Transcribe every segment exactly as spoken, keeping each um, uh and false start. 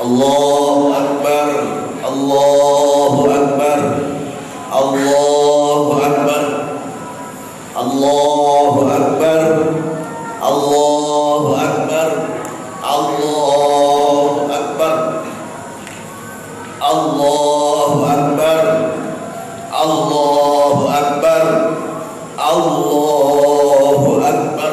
Allahu Akbar, Allahu Akbar, Allahu Akbar, Allahu Akbar, Allahu Akbar, Allahu Akbar, Allahu Akbar, Allahu Akbar, Allahu Akbar,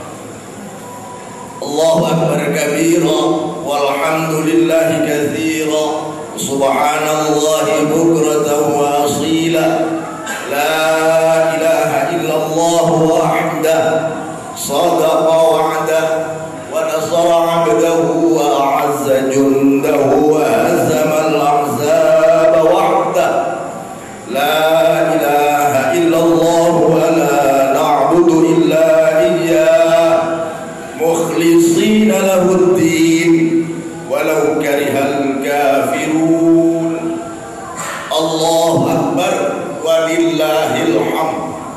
Allahu Akbar kabira, walhamdulillahi katsira, subhanallahi bukratan wa asila, la ilaha illallah wahdah, sadaqa wa'dah, wa nasara 'abdahu wa a'azza jundahu wa hazama al-ahzaba wahdah, la ilaha illallah wa la na'budu illa iyyah, mukhlishina lahu ad-din walau karihal kafirun. Allahu Akbar walillahil hamd.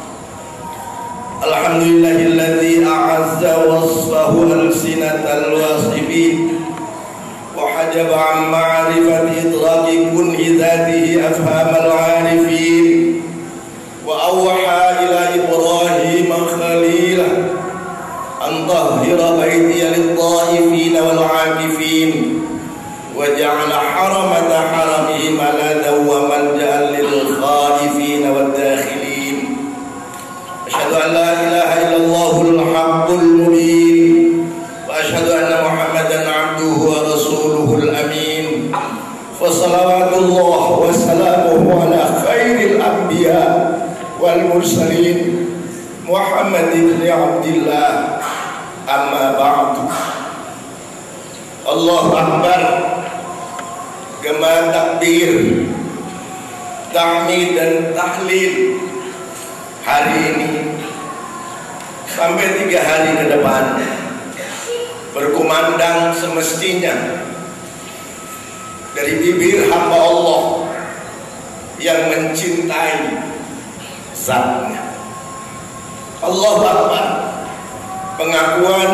Alhamdulillahilladzi a'azza wasfahu alsinatal wasifin wa hajaba an ma'rifati idraki kunhi dhatihi afhamal 'arifin wa awha ila Ibrahim khalilah an tahhira baytiya lit-ta'ifin wal 'akifin wa ja'ala haramata haramihi maladan wa malja'an lil khaifin wad dakhilin. Asyhadu an la ilaha illallahul haqqul mubin wa asyhadu anna Muhammadan 'abduhu wa rasuluhul amin. Fa salawatullah wa salamuhu ala khairil anbiya wal mursalin Muhammad ibn Abdillah, amma ba'du. Allahu Akbar. Gema takbir, tahmid dan tahlil hari ini sampai tiga hari ke depan berkumandang semestinya dari bibir hamba Allah yang mencintai zatnya. Allahu Akbar, pengakuan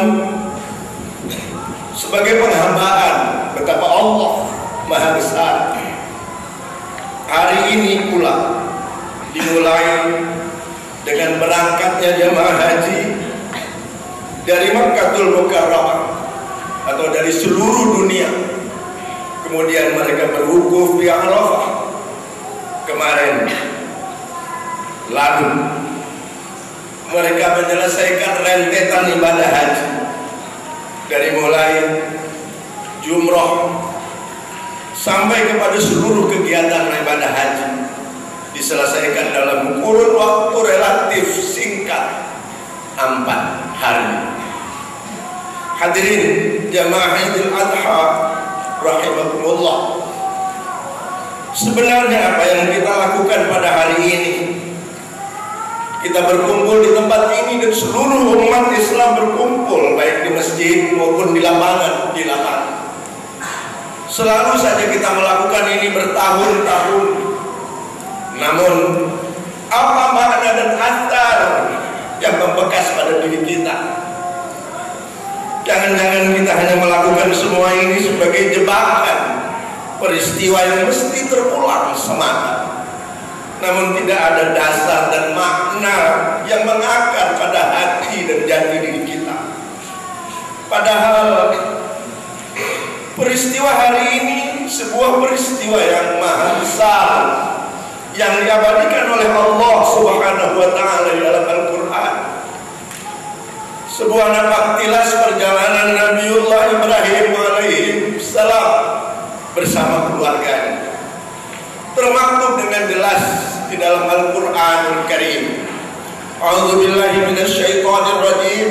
sebagai penghambaan betapa Allah Maha Besar. Hari ini pula dimulai dengan berangkatnya jemaah haji dari Makkahul Mukarramah atau dari seluruh dunia. Kemudian mereka berwukuf di Arafah kemarin. Lalu mereka menyelesaikan rentetan ibadah haji dari mulai jumroh sampai kepada seluruh kegiatan ibadah haji diselesaikan dalam kurun waktu relatif singkat, empat hari. Hadirin jamaah Idul Adha rahimakumullah, sebenarnya apa yang kita lakukan pada hari ini, kita berkumpul di tempat ini dan seluruh umat Islam berkumpul baik di masjid maupun di lapangan di lapangan. Selalu saja kita melakukan ini bertahun-tahun. Namun apa makna dan athar yang membekas pada diri kita? Jangan-jangan kita hanya melakukan semua ini sebagai jebakan peristiwa yang mesti terulang semata, namun tidak ada dasar dan makna yang mengakar pada hati dan jati diri kita. Padahal peristiwa hari ini sebuah peristiwa yang maha besar yang diabadikan oleh Allah Subhanahu wa taala di dalam Al-Qur'an. Sebuah napaktilas perjalanan Nabiullah Ibrahim alaihi salam bersama keluarganya. Termaktub dengan jelas di dalam Al-Qur'anul Karim. A'udzubillahi minasyaitonir rajim.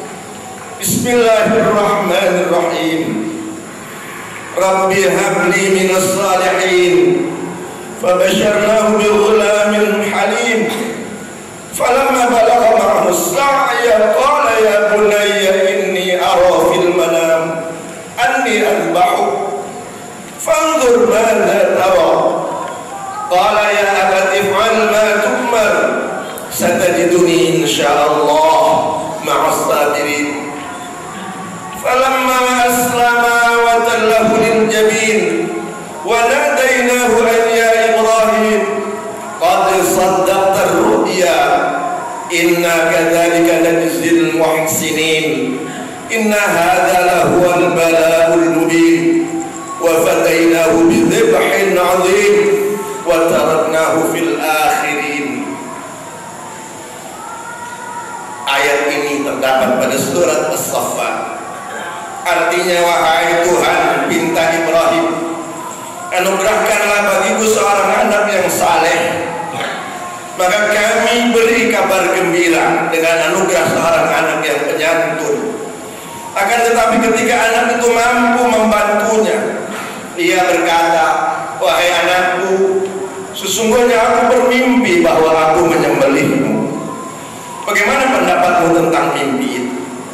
Bismillahirrahmanirrahim. Rabbi habli minas salihin. Fabasharnahu bighulamin halim. Falamma balagha ma'ahu as-sa'ya qala ya bunayya inni ara fil manam anni adbahuk fanzur madza tara. Qala ya abati if'al ma tu'mar satajiduni insyaallah ma'as sabirin. Falamma aslama wa lahul jabin wa nadainahu an ya Ibrahim qad saddaqta ar-ru'ya inna kadzalika najzil muhsinin inna hadza lahuwal bala'ul mubin wa fadainahu bi dhibhin 'adzim wa taraknahu fil akhirin. Ayat ini terdapat pada surat As-Saffat. Artinya, wahai Tuhan, pinta Ibrahim, anugerahkanlah bagiku seorang anak yang saleh, maka kami beri kabar gembira dengan anugerah seorang anak yang penyantun. Akan tetapi ketika anak itu mampu membantunya, ia berkata, wahai anakku, sesungguhnya aku bermimpi bahwa aku menyembelihmu. Bagaimana pendapatmu tentang mimpi itu?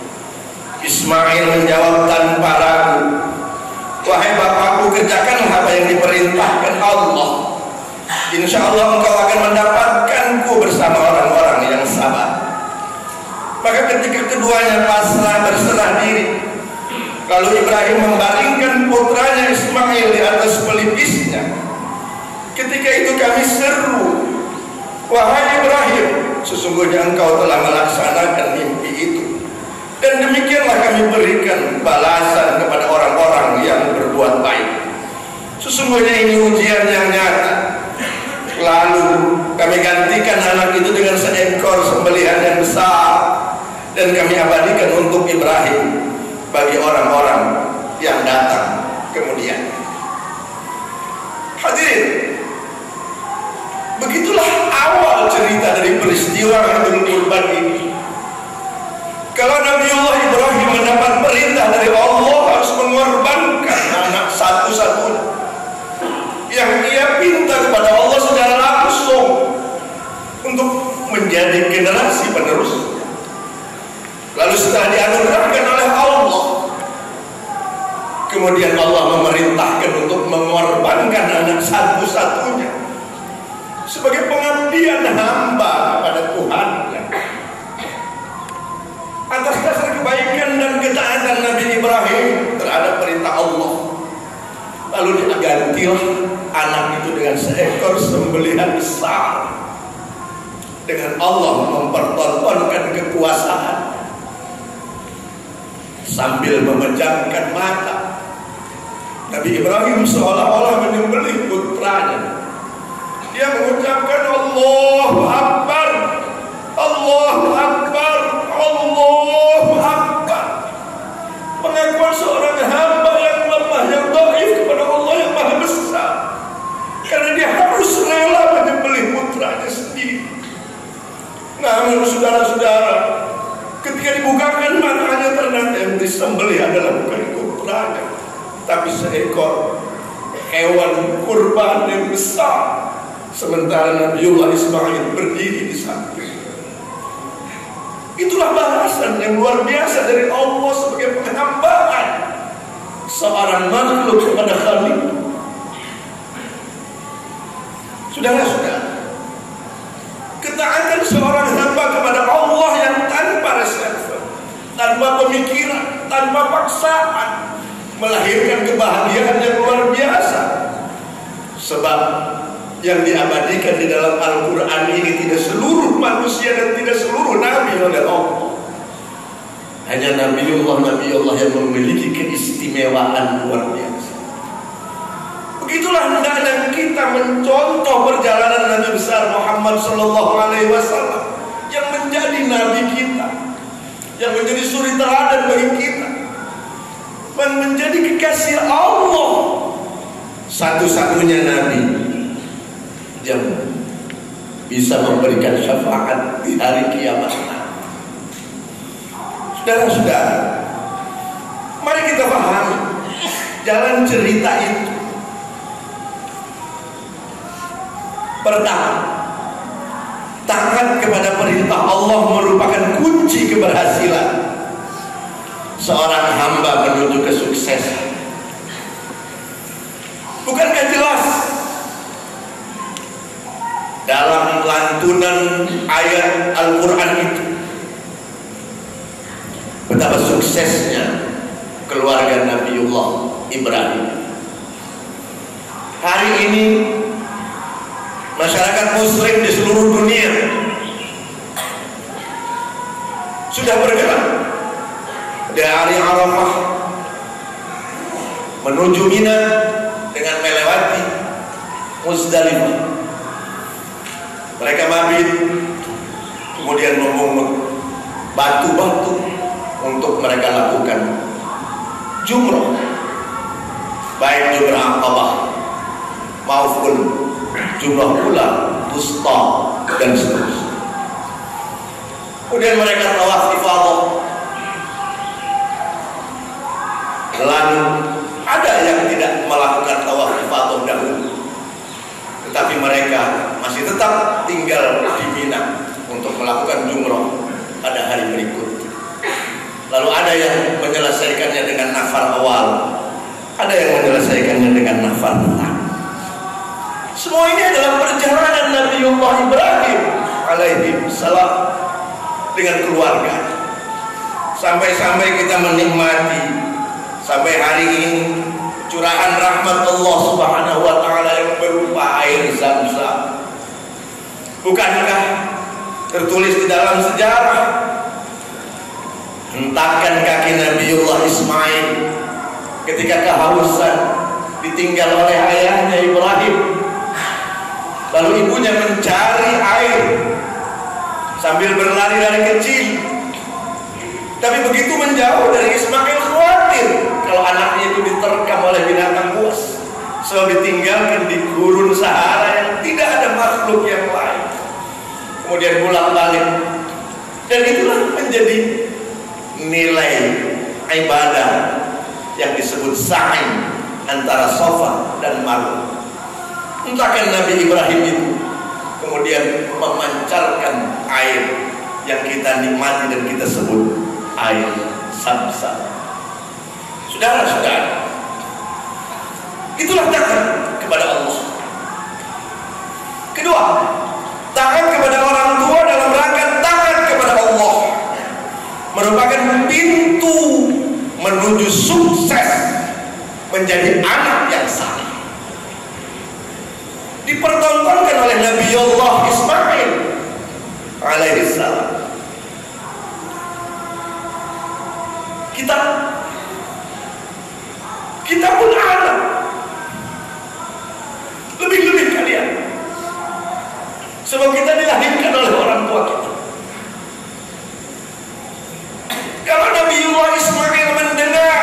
Ismail menjawab tanpa ragu, wahai bapakku, kerjakanlah apa yang diperintahkan Allah. Insya Allah engkau akan mendapatkanku bersama orang-orang yang sabar. Maka ketika keduanya pasrah berserah diri, lalu Ibrahim membaringkan putranya Ismail di atas pelipisnya. Ketika itu kami seru, wahai Ibrahim, sesungguhnya engkau telah melaksanakan mimpi itu, dan demikianlah kami berikan balasan kepada orang-orang yang berbuat baik. Sesungguhnya ini ujian yang nyata. Lalu kami gantikan anak itu dengan seekor sembelihan yang besar, dan kami abadikan untuk Ibrahim bagi orang-orang yang datang kemudian. Hadirin, begitulah awal cerita dari peristiwa Hadul Qurban ini. Kalau Nabiullah Ibrahim mendapat perintah dari Allah harus mengorbankan anak satu-satunya yang ia pinta kepada Allah secara langsung untuk menjadi generasi penerus. Lalu setelah dianugerahkan oleh Allah, kemudian Allah memerintahkan untuk mengorbankan anak satu-satunya sebagai pengabdian hamba kepada Tuhan. Atas dasar kebaikan dan ketaatan Nabi Ibrahim terhadap perintah Allah, lalu digantilah anak itu dengan seekor sembelihan besar, dengan Allah mempertontonkan kekuasaan sambil memejamkan mata. Nabi Ibrahim seolah-olah menyembelih putranya. Dia mengucapkan Allahu Akbar, Allahu Akbar, Allahu Akbar. Pengakuan seorang hamba yang lemah, yang dhaif kepada Allah yang Maha Besar, karena dia harus rela menyembelih putranya sendiri. Namun saudara-saudara, ketika dibukakan matanya ternyata yang disembelih adalah bukan putranya, tapi seekor hewan kurban yang besar. Sementara Nabiullah Ismail berdiri di samping. Itulah balasan yang luar biasa dari Allah sebagai penghambaan seorang makhluk kepada Khalik. Saudara-saudara, ketaatan seorang hamba kepada Allah yang tanpa reserve, tanpa pemikiran, tanpa paksaan, melahirkan kebahagiaan yang luar biasa. Sebab yang diabadikan di dalam Al-Quran ini tidak seluruh manusia dan tidak seluruh nabi oleh Allah. Hanya Nabiullah-Nabiullah yang memiliki keistimewaan luar biasa. Begitulah hendaknya kita mencontoh perjalanan Nabi besar Muhammad Sallallahu Alaihi Wasallam yang menjadi nabi kita, yang menjadi suri teladan bagi kita, dan menjadi kekasih Allah, satu-satunya nabi yang bisa memberikan syafaat di hari kiamat. Saudara-saudara, mari kita pahami jalan cerita itu. Pertama, taat kepada perintah Allah merupakan kunci keberhasilan seorang hamba menuju kesuksesan. Bukankah jelas dalam lantunan ayat Al-Quran itu betapa suksesnya keluarga Nabiullah Ibrahim. Hari ini masyarakat muslim di seluruh dunia sudah bergerak dari Arafah menuju Mina dengan melewati Muzdalifah. Mereka mabit, kemudian memungut batu-batu untuk mereka lakukan jumrah, baik jumrah Aqabah maupun jumrah pula wusta dan seterusnya. Kemudian mereka tawaf ifadah. Lalu ada yang tidak melakukan tawaf ifadah dahulu, tetapi mereka masih tetap tinggal di Mina untuk melakukan jumrah pada hari berikut. Lalu ada yang menyelesaikannya dengan nafar awal, ada yang menyelesaikannya dengan nafar petang. Semua ini adalah perjalanan Nabiullah Ibrahim alaihi salam dengan keluarga. Sampai-sampai kita menikmati sampai hari ini curahan rahmat Allah Subhanahu wa taala yang berupa air Zam-Zam. Bukankah tertulis di dalam sejarah, hentakan kaki Nabiullah Ismail ketika kehausan ditinggal oleh ayahnya Ibrahim, lalu ibunya mencari air sambil berlari dari kecil. Tapi begitu menjauh dari Ismail, khawatir kalau anaknya itu diterkam oleh binatang buas, sebab ditinggalkan di gurun Sahara yang tidak ada makhluk yang lain. Kemudian pulang balik, dan itulah menjadi nilai ibadah yang disebut sa'i antara Safa dan Marwah. Entahkan Nabi Ibrahim itu kemudian memancarkan air yang kita nikmati dan kita sebut air Zam-Zam. Saudara-saudara, itulah taat kepada Allah. Kedua, taat kepada orang tua dalam rangka taat kepada Allah merupakan pintu menuju sukses menjadi anak yang saleh. Dipertontonkan oleh Nabiullah Ismail alaihi salam. Kita kita pun anak, lebih-lebih kalian, sebab kita dilahirkan oleh orang tua kita. Kalau Nabiullah Ismail mendengar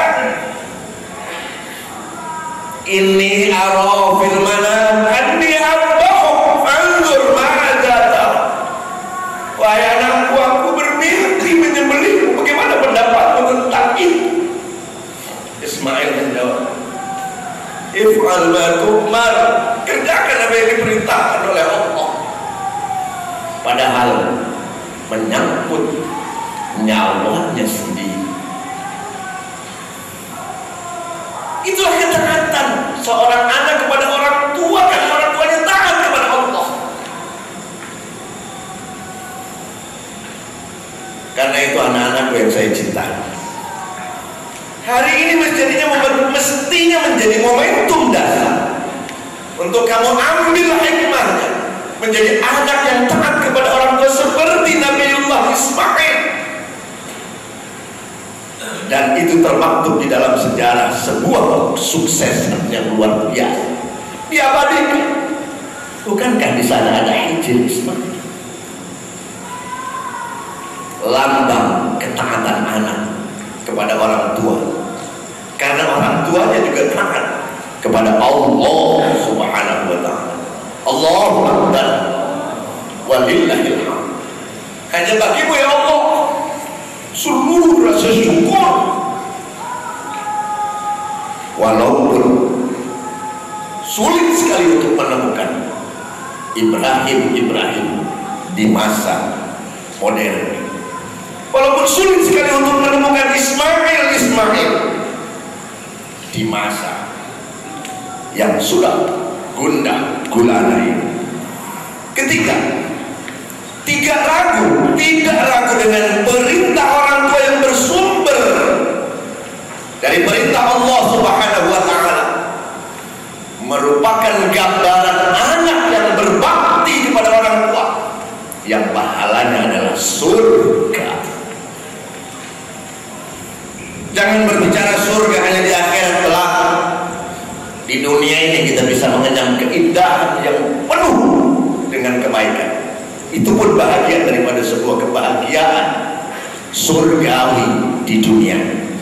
ini ara fil manam anni arbahum fanzur ma'adza tara, wahai anakku, aku bermimpi menyembelihmu, bagaimana pendapatmu tentang itu? Ismail menjawab, if'al ma tu'mar, kerjakan apa yang diperintahkan oleh Allah. Padahal menyangkut nyawanya sendiri. Itulah ketaatan seorang anak kepada orang tua, karena orang tuanya taat kepada Allah. Karena itu anak-anakku yang saya cintai, hari ini mestinya mestinya menjadi momentum dasar untuk kamu ambil hikmahnya, menjadi anak yang taat kepada orang tua seperti Nabiullah Ismail. Dan itu termaktub di dalam sejarah sebuah sukses yang luar biasa, diabadikan. Bukankah di sana ada Hijr Ismail, lambang ketaatan anak kepada orang tua, karena orang tuanya juga taat kepada Allah Subhanahu wa taala. Allahu Akbar walillahil hamd. Hanya bagimu ya Allah seluruh rasa syukur. Walaupun sulit sekali untuk menemukan Ibrahim-Ibrahim di masa modern, walaupun sulit sekali untuk menemukan Ismail-Ismail di masa yang sudah gundah gulana ini. Ketika tidak ragu, tidak ragu dengan perintah orang tua yang bersumber dari perintah Allah Subhanahu wa merupakan gambaran anak yang berbakti kepada orang tua, yang pahalanya adalah surga. Jangan berbicara surga hanya di akhirat kelak. Di dunia ini kita bisa mengenyam keindahan yang penuh dengan kebaikan. Itu pun bahagia daripada sebuah kebahagiaan surgawi di dunia.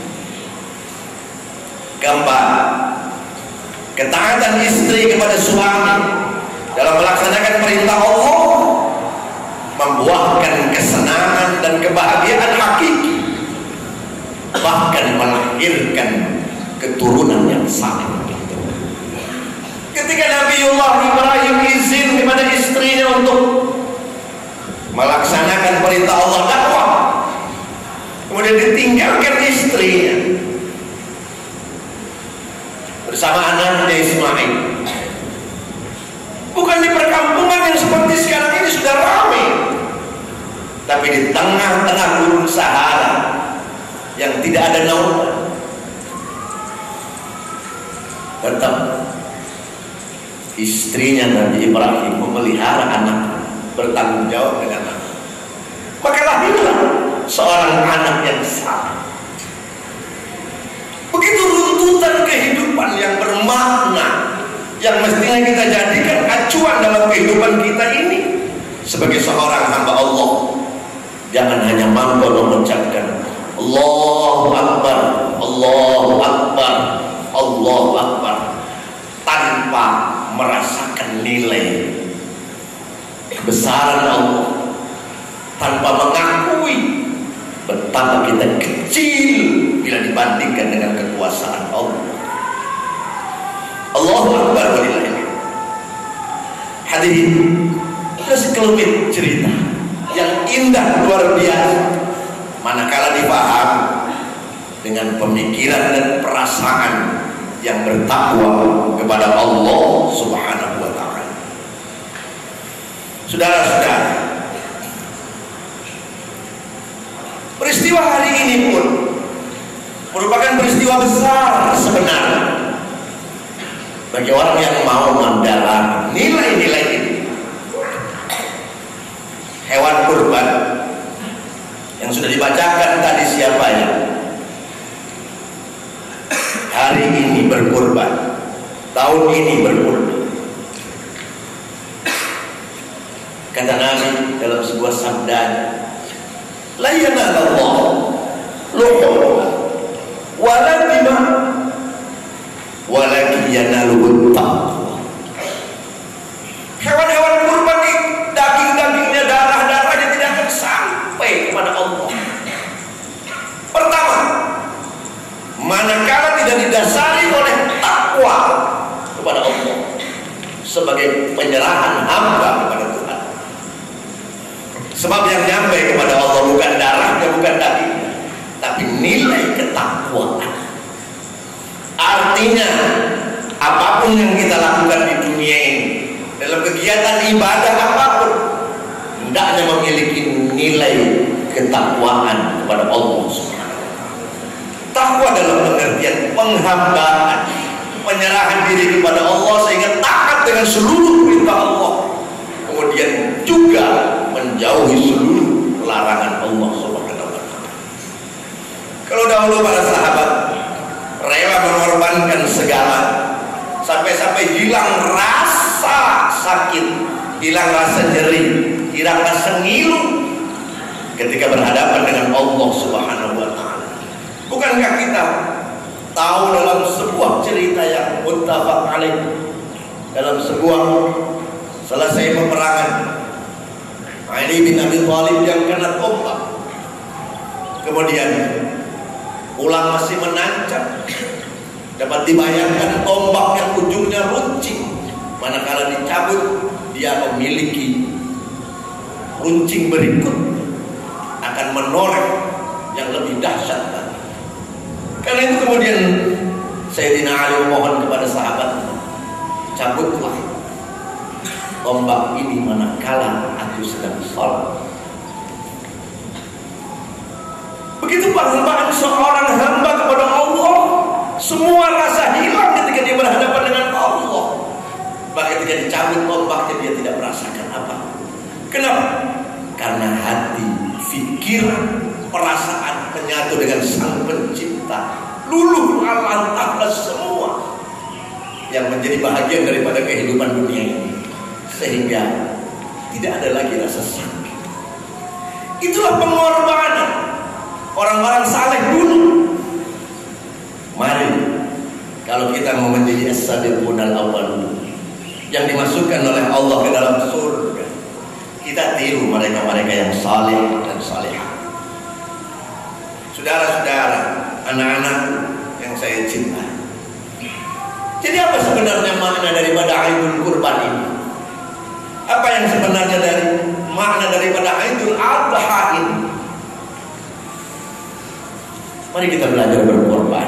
Keempat, ketaatan istri kepada suami dalam melaksanakan perintah Allah membuahkan kesenangan dan kebahagiaan hakiki, bahkan melahirkan keturunan yang saleh. Ketika Nabiullah Ibrahim izin kepada istrinya untuk melaksanakan perintah Allah dakwah, kemudian ditinggalkan istrinya bersama anaknya Ismail, bukan di perkampungan yang seperti sekarang ini sudah ramai, tapi di tengah-tengah gurun Sahara yang tidak ada naungan, tetap istrinya Nabi Ibrahim memelihara anak, bertanggung jawab dengan anak. Maka lahirlah seorang anak yang saleh. Begitu runtutan kehidupan yang bermakna, yang mestinya kita jadikan acuan dalam kehidupan kita ini sebagai seorang hamba Allah. Jangan hanya mampu mengucapkan Allahu Akbar, Allahu Akbar, Allahu Akbar, tanpa merasakan nilai kebesaran Allah, tanpa mengakui betapa kita kecil bila dibandingkan dengan kekuasaan Allah. Allahu Akbar walillahil hamd. Hadirin, ada sekelumit cerita yang indah luar biasa manakala dipahami dengan pemikiran dan perasaan yang bertakwa kepada Allah Subhanahu wa ta'ala. Saudara-saudara, peristiwa hari ini pun merupakan peristiwa besar sebenarnya bagi orang yang mau mendalami nilai-nilai ini. Hewan kurban yang sudah dibacakan tadi siapa ya? Hari ini berkurban, tahun ini berkurban. Kata Nabi dalam sebuah sabda, la yanallahu luhumha wala dimah walakin yanaluhu taqwa. Hewan-hewan kurban ini daging-dagingnya, darah-darahnya tidak akan sampai kepada Allah. Pertama, manakala tidak didasari oleh takwa kepada Allah sebagai penyerahan hamba kepada Tuhan. Sebab yang nyampe kepada Allah bukan darahnya, bukan dagingnya, tapi nilai ketakwaan. Artinya apapun yang kita lakukan di dunia ini, dalam kegiatan ibadah apapun, hendaknya memiliki nilai ketakwaan kepada Allah Subhanahu. Takwa dalam pengertian penghambaan, penyerahan diri kepada Allah sehingga taat dengan seluruh perintah Allah, kemudian juga menjauhi seluruh larangan Allah Subhanahu wa taala. Kalau dahulu para sahabat rela mengorbankan segala, sampai-sampai hilang rasa sakit, hilang rasa nyeri, hilang rasa ngilu ketika berhadapan dengan Allah Subhanahu wa taala. Bukankah kita tahu dalam sebuah cerita yang muttafaq alaih, dalam sebuah selesai peperangan, Ali bin Abi Thalib yang kena tombak, kemudian ulang masih menancap, dapat dibayangkan tombak yang ujungnya runcing, manakala dicabut dia memiliki runcing berikut akan menoreh yang lebih dahsyat lagi. Karena itu kemudian Sayyidina Ali mohon kepada sahabat, cabutlah tombak ini manakala aku sedang sholat. Begitu penghambaan seorang hamba kepada Allah, semua rasa hilang ketika dia berhadapan dengan Allah. dicabut ombaknya dia tidak merasakan apa. Kenapa? Karena hati, pikiran, perasaan menyatu dengan Sang Pencipta, luluh lantahlah semua yang menjadi bahagian daripada kehidupan dunia ini, sehingga tidak ada lagi rasa sakit. Itulah pengorbanan orang-orang saleh dulu. Mari, kalau kita mau menjadi as-sabiqunal awwalun yang dimasukkan oleh Allah ke dalam surga, kita tiru mereka-mereka yang saleh dan salehah. Saudara-saudara, anak-anak yang saya cintai, jadi apa sebenarnya makna daripada Aidul Kurban ini? Apa yang sebenarnya dari makna daripada Aidul Adha ini? Mari kita belajar berkorban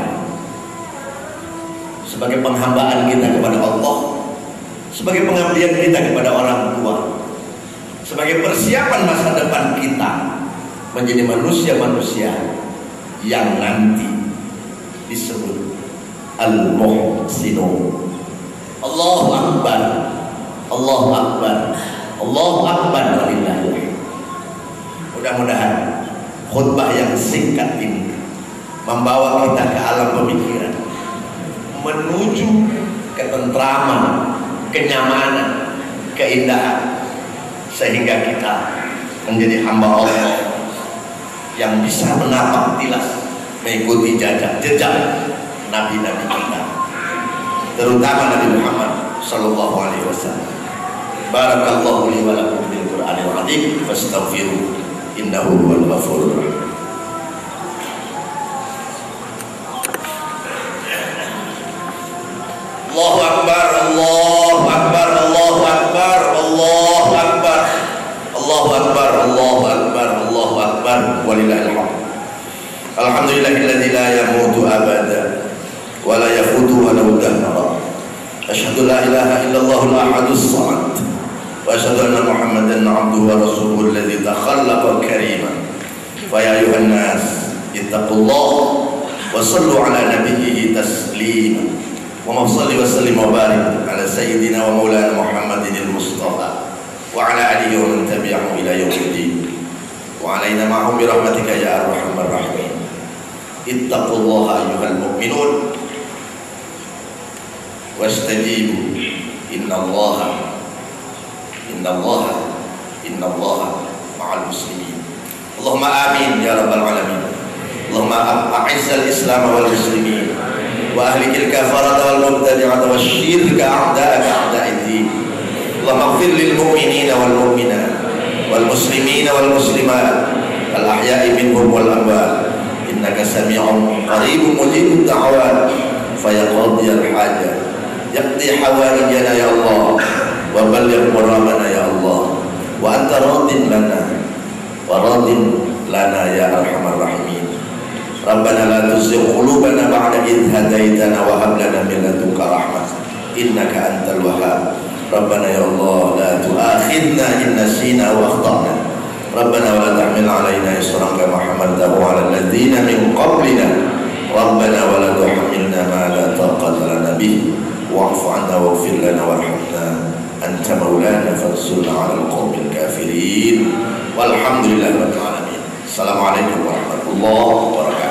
sebagai penghambaan kita kepada Allah, sebagai pengabdian kita kepada orang tua, sebagai persiapan masa depan kita menjadi manusia-manusia yang nanti disebut Al-Muhsinun. Allahu Akbar, Allahu Akbar, Allahu Akbar walillahil. Mudah-mudahan khutbah yang singkat ini membawa kita ke alam pemikiran, menuju ketentraman, kenyamanan, keindahan, sehingga kita menjadi hamba Allah yang bisa menapak tilas mengikuti jejak-jejak nabi-nabi kita, terutama Nabi Muhammad sallallahu alaihi wasallam. Barakallahu li wa lakum bil Qur'anil azim, fastaghfiru innahu huwal ghafurur rahim. Allahu Akbar, Allahu Akbar, Allahu Akbar, Allahu Akbar, Allahu Akbar, Allahu Akbar, Allahu Akbar, walillahil hamd. Alhamdulillahilladzi la yamutu abada wa la yafutu wa la dahra. Asyhadu la ilaha illallahul ahadus samad wa asyhadu anna Muhammadan abduhu wa rasuluhu alladzi takhallaqa kariman. Fa ya ayuhan nas ittaqullaha wa sallu ala nabiyhi taslima. Wa salli wa sallim wa barik ala sayyidina wa maulana Muhammadin al-Mustafa wa ala alihi wa man tabi'ahu ila yaumiddin wa alaina ma'hum bi rahmatika ya arhamar rahimin. Ittaqullaha ayyuhal mu'minun wastajibu innallaha innallaha innallaha ma'al muslimin. Allahumma amin ya rabbal alamin. Allahumma a'izzal islam wal muslimin wa ahlikil kafarata wal mubtadi'ata wasyirka a'da'aka a'da'iddin. Allahumma ighfir lil mu'minina wal mu'minat wal muslimina wal muslimat al ahya'i minhum wal amwat innaka sami'un qaribun mujibud da'awat fayaqdi al hajat yaqdi hawaijana ya Allah wa balligh muramana ya Allah wa anta radin lana wa radin lana ya arhamar rahimin. Rabbana la tuzigh qulubana ba'da idh hadaitana wa hab lana min ladunka rahmah innaka antal wahhab. Rabbana ya Allah la tu'akhidna in nasina wa akhtana. Rabbana wa la tahmil 'alaina isran kama hamaltahu 'ala alladziina min qablina. Rabbana wa la tuhammilna ma la taqata lana bihi wa'fu 'anna waghfir lana warhamna anta maulana fansurna 'alal qaumil kafirin. Walhamdulillahirabbil alamin. Assalamualaikum warahmatullahi wabarakatuh.